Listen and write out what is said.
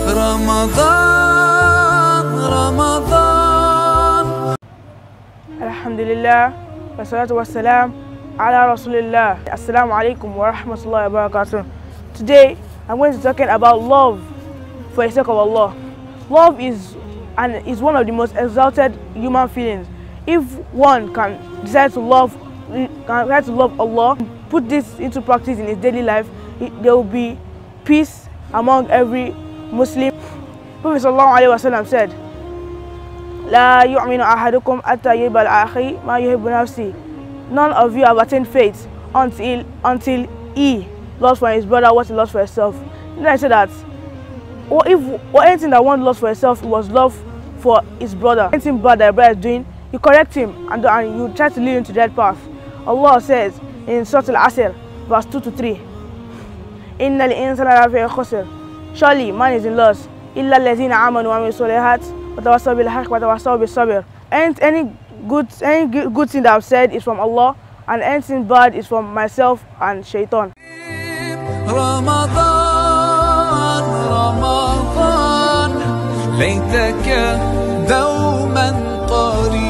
Ramadan, Ramadan. Alhamdulillah, wassalatu wassalam ala Rasulillah. Assalamu alaikum wa rahmatullahi wa barakatuh. Today, I'm going to be talking about love for the sake of Allah. Love is one of the most exalted human feelings. If one can decide to love Allah, put this into practice in his daily life, there will be peace among every Muslim. Prophet sallallahu alaihi wasallam said, "La yu'minu ahadukum hatta yuhibba li-akhihi ma yuhibbu nafsihi." None of you have attained faith until he loves for his brother what he loves for himself. Then I said that anything that one loves for himself was love for his brother. Anything bad that your brother is doing, you correct him and you try to lead him to that path. Allah says in Surah Al-Asr, verse 2-3, "Innal insana lafi khusr." Surely man is in loss. Illa allazina amanu wa amilu solihat wa tawassaw bil haqq wa tawassaw bis sabr. And any good thing that I've said is from Allah, and anything bad is from myself and shaitan. Ramadan, Ramadan, ليتك دوما قريبا.